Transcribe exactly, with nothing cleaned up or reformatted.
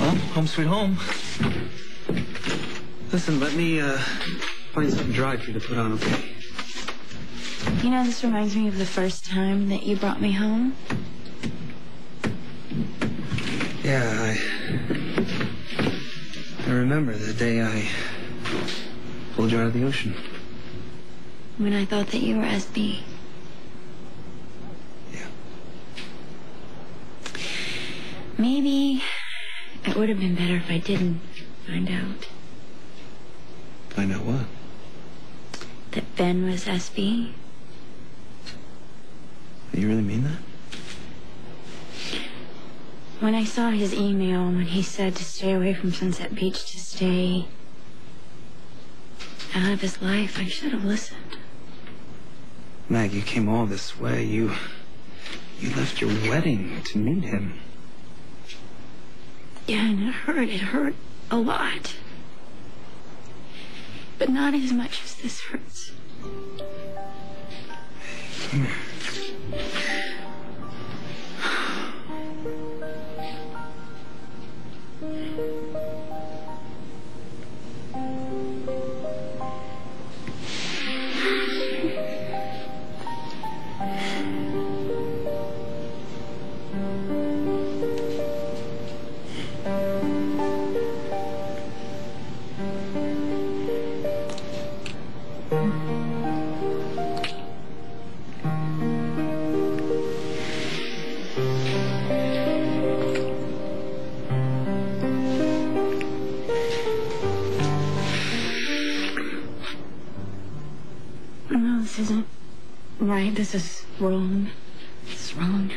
Well, home sweet home. Listen, let me uh, find something dry for you to put on, okay? You know, this reminds me of the first time that you brought me home. Yeah, I... I remember the day I pulled you out of the ocean. When I thought that you were S B. Yeah. Maybe it would have been better if I didn't find out. Find out what? That Ben was S B. You really mean that? When I saw his email when he said to stay away from Sunset Beach, to stay out of his life, I should have listened. Mag, you came all this way. You... You left your wedding to meet him. Yeah, and it hurt. It hurt a lot. But not as much as this hurts. Hey, come here. No, this isn't right. This is wrong. This is wrong.